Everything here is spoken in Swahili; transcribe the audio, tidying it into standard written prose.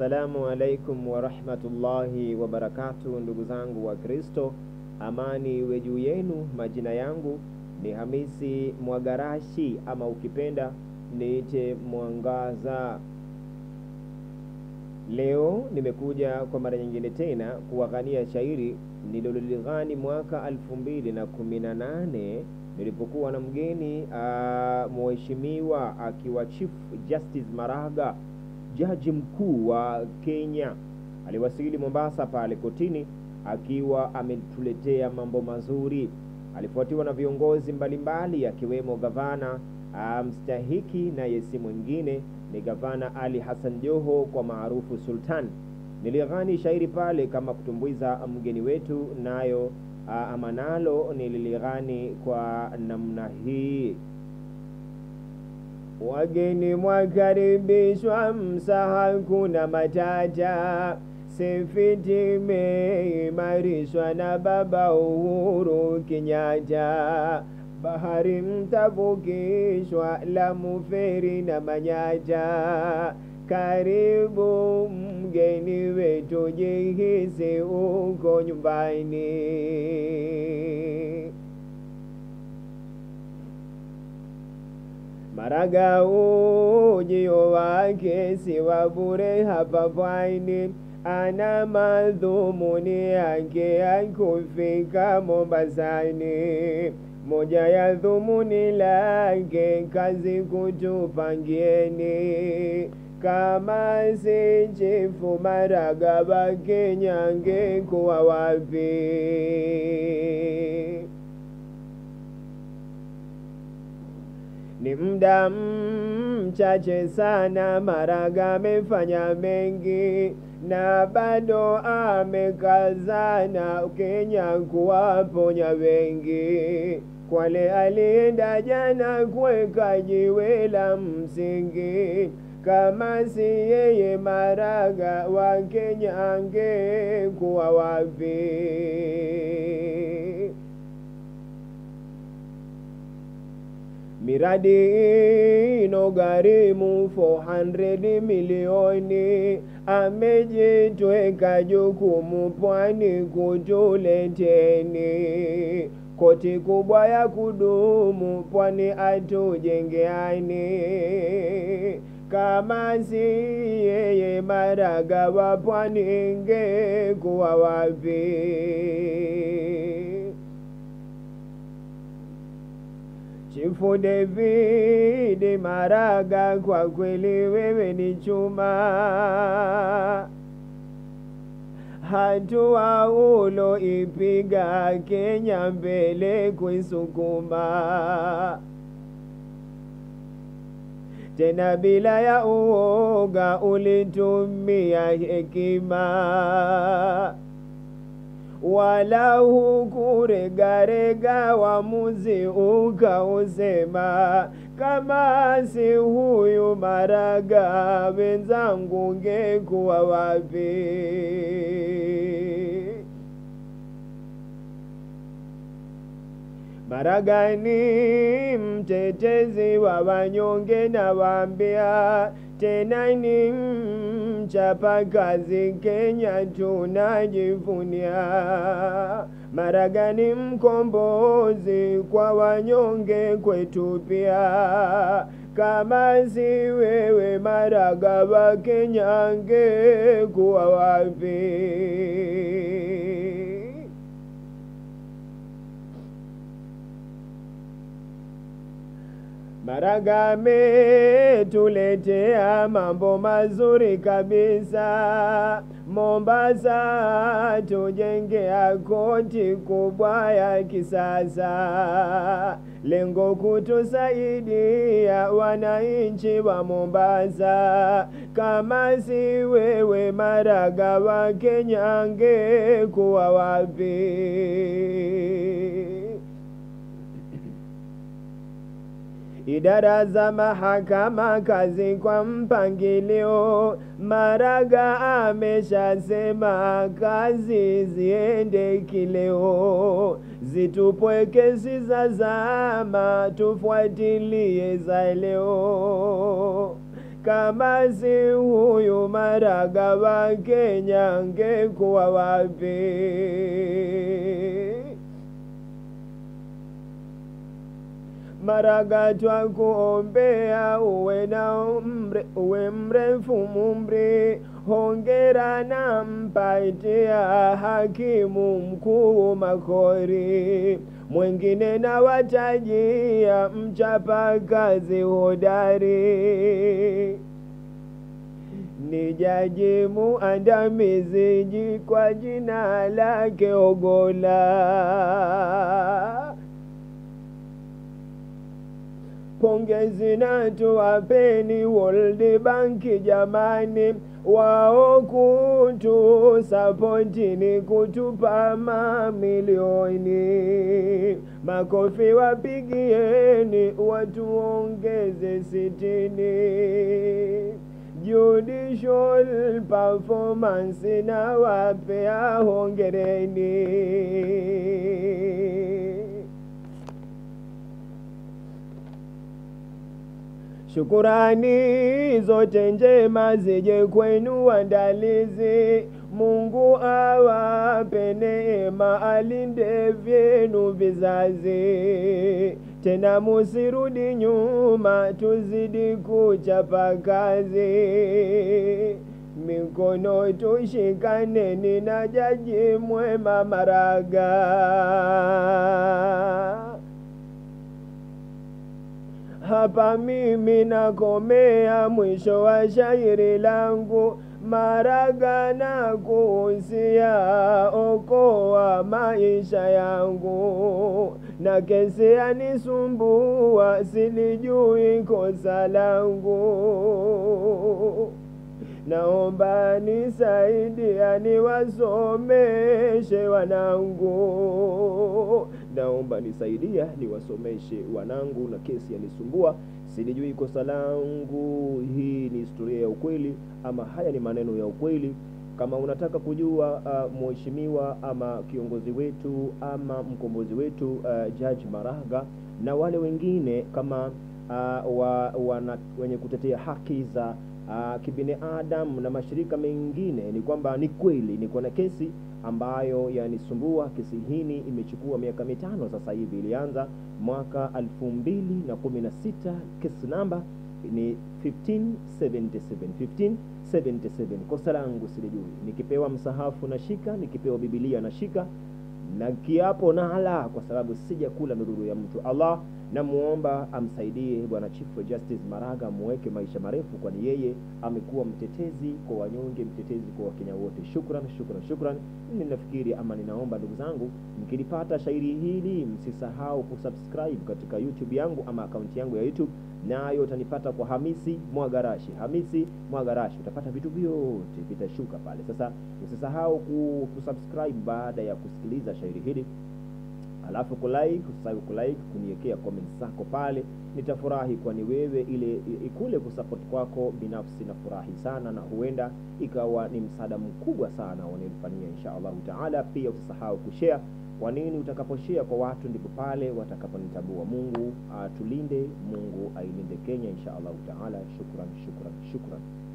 Assalamu alaikum wa rahmatullahi wa barakatuh. Ndugu zangu wa Kristo, amani iwe juu yenu. Majina yangu ni Hamisi Mwagarashi, ama ukipenda niite Mwangaza. Leo nimekuja kwa mara nyingine tena kuwaghania shairi nililolighani mwaka 2018 nilipokuwa na mgeni mheshimiwa akiwa Chief Justice Maraga, jaji mkuu wa Kenya. Aliwasili Mombasa pale kotini akiwa ametuletea mambo mazuri. Alifuatiwa na viongozi mbalimbali akiwemo gavana mstahiki na yesi mwingine ni gavana Ali Hassan Joho kwa maarufu Sultan. Nilighani shairi pale kama kutumbuiza mgeni wetu, nayo amanalo nililighani kwa namna hii: wageni mwakaribishwa, msaha kuna matata, sefiti meimarishwa na baba Uhuru Kenyatta, bahari mtavukishwa, Lamu feri na Manyatta, karibu mgeni wetu, jihisi uko nyumbani. Maraga ujio wake si wa bure hapa pwani, ana madhumuni yake ya kufika Mombasani. Moja ya dhumuni lake kazi kutupangieni, kama si chifu Maraga wa Kenya angekuwa wapi? Ni muda mchache sana Maraga amefanya mengi, na bado amekazana Kenya kuwaponya wengi. Kwale alienda jana kuweka jiwe la msingi, kama si yeye Maraga wa Kenya angekuwa wapi? Miradi inogharimu 400 milioni, amejitweka jukumu pwani kutuleteni. Koti kubwa ya kudumu pwani atujengeani, kama si yeye Maraga wa pwani ingekuwa wapi? Chifu David Maraga, kwa kweli wewe ni chuma, hatua ulo ipiga Kenya mbele kuisukuma, tena bila ya uoga ulitumia hekima, wala hukuregarega wamuzi ukausema, kama si huyu Maraga wenzangu ngekuwa wapi? Maraga ni mtetezi wa wanyonge na waambia, tena ni mchapa kazi Kenya tunajivunia. Maraga ni mkombozi kwa wanyonge kwetu pia, kama si wewe Maraga wa Kenya angekuwa wapi? Maraga ametuletea mambo mazuri kabisa. Mombasa tujengea koti kubwa ya kisasa, lengo kutusaidia wananchi wa Mombasa. Kama si wewe Maraga wa Kenya angekuwa wapi? Idara za mahakama kazi kwa mpangilio, Maraga ameshasema kazi ziende kileo. Zitupwe kesi za zama, tufuatilie za leo. kama si huyu Maraga wa Kenya angekuwa wapi? Maraga twakuombea uwe mrefu umri, hongera na mpatia hakimu mkuu Makori. Mwengine na watajia mchapa kazi hodari, ni jaji muandamizi kwa jina lake Ogola. Pongezi na tuwapeni World Bank jamani, wao kutu sapoti ni kutupa mamilioni. Makofi wapigieni watuongeze 60. Judicial performance na wapea hongereni. Shukurani zote njema zije kwenu waandalizi. Mungu awape neema, alinde vyenu vizazi. Tena musirudi nyuma, tuzidi kuchapa kazi. Mikono tushikaneni na jaji mwema Maraga. Hapa mimi nakomea mwisho wa shairi langu. Maraga na kuhusia, okoa maisha yangu. Na kesi yanisumbua, silijui kosa langu. Naomba nisaidia niwasomeshe wanangu. Naomba nisaidia niwasomeshe wanangu, na kesi yanisumbua, silijui kosa langu. Hii ni historia ya ukweli, ama haya ni maneno ya ukweli. Kama unataka kujua mheshimiwa ama kiongozi wetu ama mkombozi wetu Judge Maraga na wale wengine kama wenye kutetea haki za kibinadamu na mashirika mengine, ni kwamba ni kweli niko na kesi ambayo yanisumbua. Kesi hii imechukua miaka 5 sasa hivi, ilianza mwaka 2016. Kesi namba ni 1577. Kosa langu silijui. Nikipewa msahafu na shika, nikipewa Biblia na shika, na kiapo na hala, kwa sababu sijakula nururu ya mtu. Allah namuomba amsaidie bwana Chief Justice Maraga, muweke maisha marefu, kwani yeye amekuwa mtetezi kwa wanyonge, mtetezi kwa Wakenya wote. Shukran. Ninafikiri ama ninaomba ndugu zangu, mkilipata shairi hili msisahau kusubscribe katika YouTube yangu ama account yangu ya YouTube, nayo utanipata kwa Hamisi Mwagarashi. Utapata vitu vyote vitashuka pale. Sasa usisahau kusubscribe baada ya kusikiliza shairi hili. Alafu usisahau kuniwekea comments zako pale. Nitafurahi, kwani wewe ile kule kusupport kwako binafsi na furahi sana, na huenda ikawa ni msaada mkubwa sana wananifanyia inshallah taala. Pia usisahau kushare, kwa nini utakaposhare kwa watu ndipo pale watakaponitambua. Mungu atulinde, Mungu ailinde Kenya inshallah taala. Shukran.